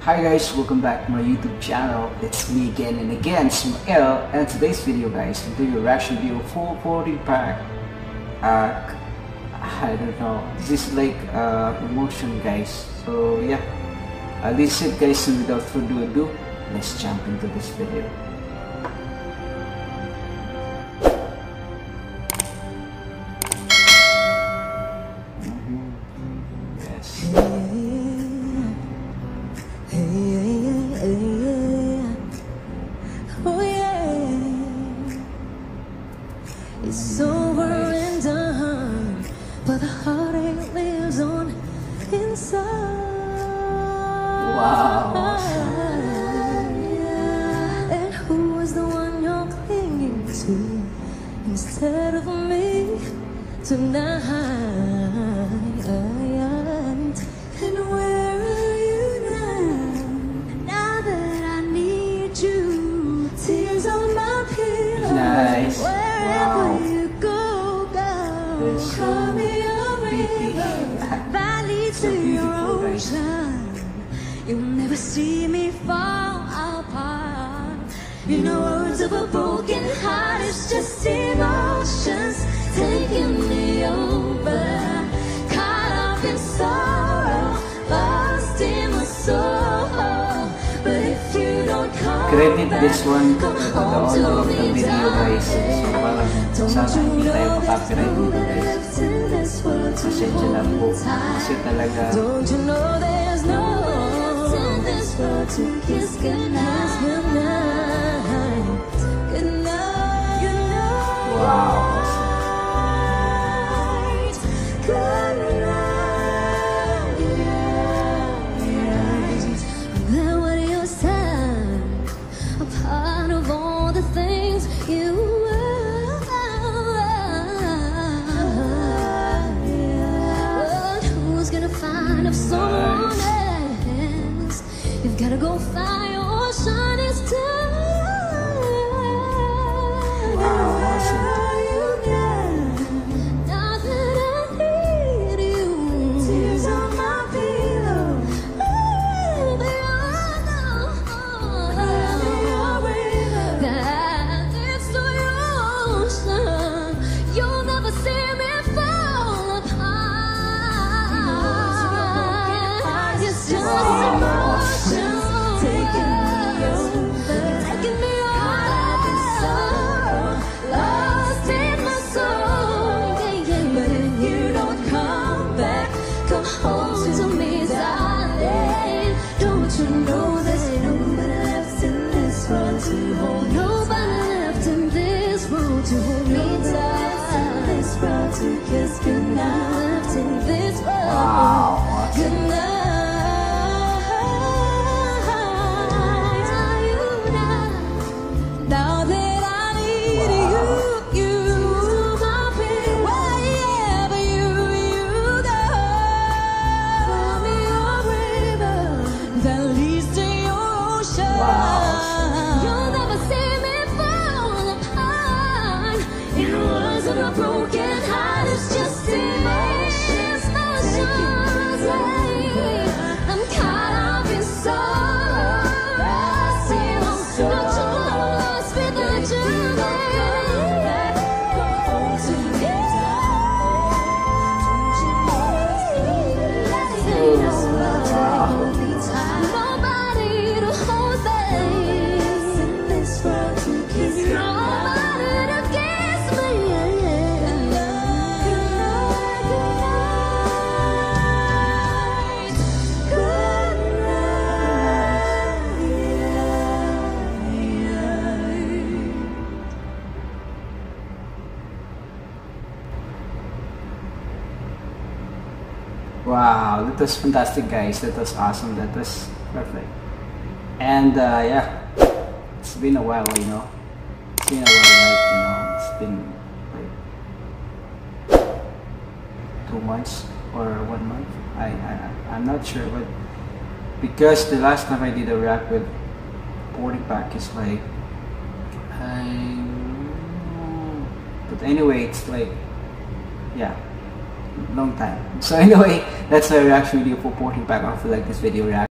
Hi guys, welcome back to my YouTube channel. It's me again and again, Ismael, and today's video guys, I'm doing a reaction video full 40 pack. I don't know, this is like emotion guys. So yeah, this is it guys, so without further ado, let's jump into this video. It's over and done, but the heartache lives on inside. Wow. And who is the one you're clinging to instead of me tonight? And where are you now? Now that I need you, tears on my pillow. Nice. Wherever you go, It's so call me a pretty. river that leads So to your beautiful, guys. ocean. You'll never see me fall apart. You know, words of a broken heart, it's just emotions taking me over. Caught up in sorrow, lost in my soul. But if you don't come Credit back, this one to come the home owner to of the me, video guys. So darling. parang sana hindi tayo makapiright dito guys. Left in this world to Pasensya na po. hold me Kasi tight. talaga Don't you know there's no one left in this world to kiss goodnight? Goodnight, goodnight, wow. goodnight. There were your side, a part of all the things you were. But who's gonna find if someone else? You've gotta go find your shining star. Wow, awesome. Now that I need you, tears on my pillow. That leads to your ocean. You'll never see me fall apart. It's just emotions taking me over, taking me caught up in sorrow, lost in my soul. But if you don't come back, come home to me, darling. Don't you know there's nobody left in this world to hold? Nobody left in this world to hold me tight. In this world to kiss goodnight. Left in this world. Wow, awesome. Goodnight. Are you now that I need you, my baby. Wherever you go, call me a river that leads to your ocean. Wow. You'll never see me fall apart. In the words of a broken heart, it's just emotions, emotions. I'm caught up in sorrow, lost in my soul. Don't you know I'm lost without you, baby? Come home to me, nobody to hold me in this world to kiss me. Nobody to kiss me. Wow, that was fantastic guys. That was awesome. That was perfect. And yeah, it's been a while, you know. It's been a while, like, you know, it's been like 2 months or 1 month. I'm not sure, but because the last time I did a react with 40 pack is like but anyway, it's like, yeah, long time. So anyway, that's my reaction video for 40 pack. I hope you like this video reaction.